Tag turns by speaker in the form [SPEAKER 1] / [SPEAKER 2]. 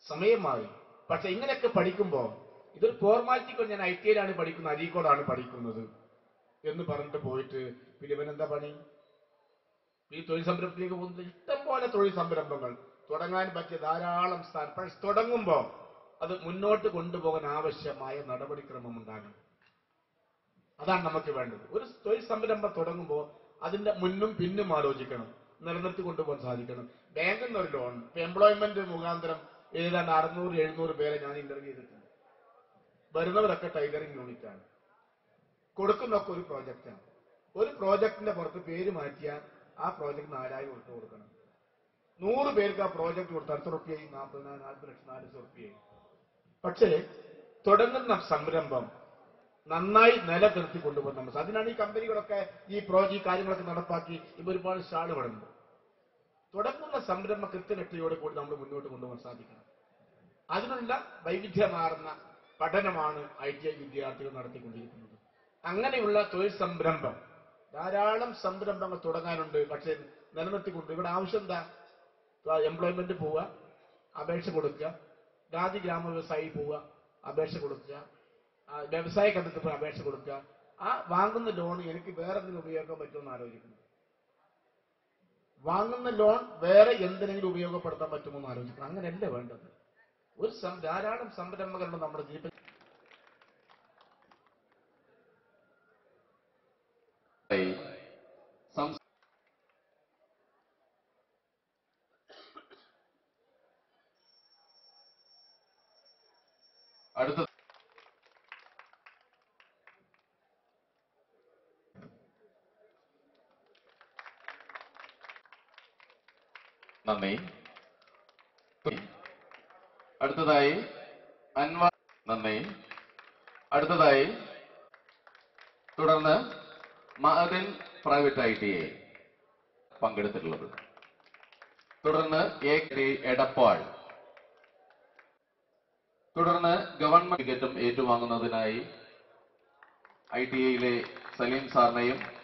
[SPEAKER 1] സമയം മാറി. പക്ഷെ ഇങ്ങനെയൊക്കെ പഠിക്കുമ്പോൾ ഇതൊരു ഫോർമാലിറ്റിക്ക് ഞാൻ ITയിലാണ് പഠിക്കുന്നത്, അരീക്കോടാണ് പഠിക്കുന്നത് എന്ന് പറഞ്ഞിട്ട് പോയിട്ട് പിന്നെ ഇവനെന്താ പണി? ഈ തൊഴിൽ സംരംഭത്തിലേക്ക് പോകുന്നത് ഇഷ്ടം പോലെ തൊഴിൽ സംരംഭങ്ങൾ തുടങ്ങാൻ പറ്റിയ ധാരാളം സ്ഥാനം. പക്ഷെ തുടങ്ങുമ്പോൾ അത് മുന്നോട്ട് കൊണ്ടുപോകാൻ ആവശ്യമായ നടപടിക്രമം ഉണ്ടാകണം. അതാണ് നമുക്ക് വേണ്ടത്. ഒരു തൊഴിൽ സംരംഭം തുടങ്ങുമ്പോൾ അതിന്റെ മുന്നും പിന്നും ആലോചിക്കണം, നിലനിർത്തി കൊണ്ടുപോകാൻ സാധിക്കണം. ബാങ്കിൽ നിന്ന് ഒരു ലോൺ, എംപ്ലോയ്മെന്റ് മുഖാന്തരം ഏതാണ്ട് 600-700 പേരെ ഞാൻ ഇന്റർവ്യൂ ചെയ്തിട്ടുണ്ട്. വരുന്നവരൊക്കെ ടൈലറിംഗ് യൂണിറ്റാണ്, കൊടുക്കുന്നൊക്കെ ഒരു പ്രോജക്റ്റാണ്. ഒരു പ്രോജക്റ്റിന്റെ പുറത്ത് പേര് മാറ്റിയാൽ ആ പ്രോജക്ട് 4000 ഉറുപ്പിക കൊടുക്കണം. 100 പേർക്ക് ആ പ്രോജക്ട് കൊടുത്ത് അടുത്ത റുപ്യായി 40 ലക്ഷം 40 റുപ്യായി. പക്ഷേ തുടങ്ങുന്ന സംരംഭം നന്നായി നിലനിർത്തി കൊണ്ടുപോകുന്ന നമ്മൾ. അതിനാണ് ഈ കമ്പനികളൊക്കെ ഈ കാര്യങ്ങളൊക്കെ നടപ്പാക്കി ഇപ്പൊ ഒരുപാട് സ്റ്റാളുകളുണ്ട്. തുടങ്ങുന്ന സംരംഭം കൃത്യനിഷ്ഠയോടെ കൂടി നമ്മൾ മുന്നോട്ട് കൊണ്ടുപോകാൻ സാധിക്കണം. അതിനുള്ള വൈവിധ്യമാർന്ന പഠനമാണ് ITI വിദ്യാർത്ഥികൾ നടത്തിക്കൊണ്ടിരിക്കുന്നത്. അങ്ങനെയുള്ള തൊഴിൽ സംരംഭം, ധാരാളം സംരംഭങ്ങൾ തുടങ്ങാനുണ്ട്. പക്ഷേ നിലനിർത്തിക്കൊണ്ട് ഇവിടെ ആവശ്യം എന്താ? എംപ്ലോയ്മെന്റ് പോവുക, അപേക്ഷ കൊടുക്കുക, ഖാദി ഗ്രാമ വ്യവസായി പോവുക, അപേക്ഷ കൊടുക്കുക, വ്യവസായ കേന്ദ്രത്തിൽ പോയി അപേക്ഷ കൊടുക്കുക. ആ വാങ്ങുന്ന ലോൺ എനിക്ക് വേറെ എന്തെങ്കിലും ഉപയോഗിക്കാൻ പറ്റുമെന്ന് ആലോചിക്കുന്നു. വാങ്ങുന്ന ലോൺ വേറെ എന്തിനെങ്കിലും ഉപയോഗപ്പെടുത്താൻ പറ്റുമോ എന്ന് ആലോചിക്കണം. അങ്ങനെയല്ല വേണ്ടത്. ഒരു ധാരാളം സംരംഭങ്ങളുണ്ട് നമ്മുടെ ജീവിതത്തിൽ.
[SPEAKER 2] അടുത്ത നന്ദി. അടുത്തതായി അൻവർ. നന്ദി. അടുത്തതായി തുടർന്ന് മഅദിൻ പ്രൈവറ്റ് ITI പങ്കെടുത്തിട്ടുള്ളത്. തുടർന്ന് എടപ്പാൾ. തുടർന്ന് ഗവൺമെന്റ് ടിക്കറ്റും ഏറ്റുവാങ്ങുന്നതിനായി ITIയിലെ സലീം സാറിനെയും